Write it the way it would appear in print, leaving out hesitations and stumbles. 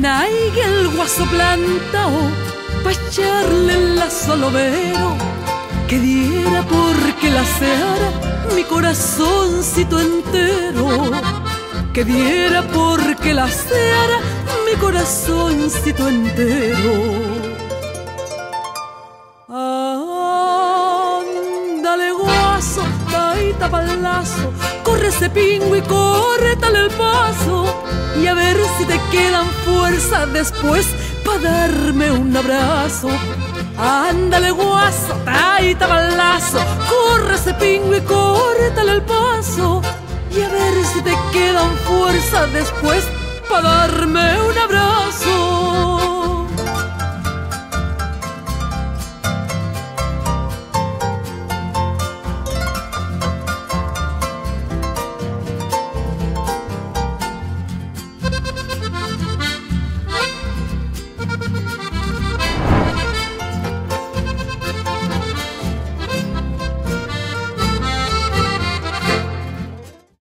naiga el guaso plantao pa' echarle el lazo al overo, que diera porque la seara mi corazoncito entero, que diera porque la seara mi corazoncito entero. Ándale guaso, taita pa'l lazo, corre ese pingo y córretale el paso, y a ver si te quedan fuerzas después pa' darme un abrazo. Ándale guaso, taita pa'l lazo, corre ese pingo y córretale el paso, y a ver si te quedan fuerzas después pa' darme un abrazo.